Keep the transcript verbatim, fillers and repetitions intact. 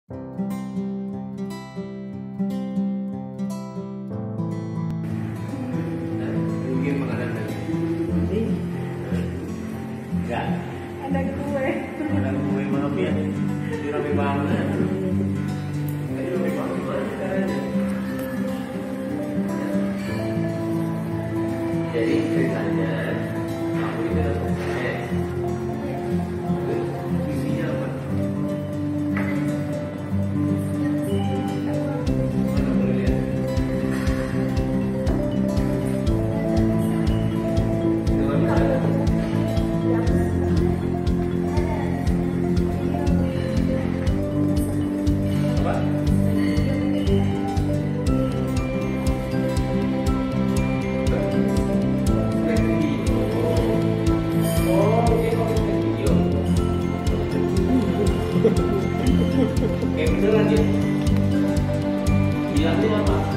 Bikin makanan lagi. Enggak. Ada kue. Ada kue maaf ya. Ini rame banget. Ini rame banget. Jadi ceritanya aku ini adalah sukses. Isinya apa? Mana boleh lihat? Dengan mana? Apa? Kayak beneran ya? Bilangnya apa?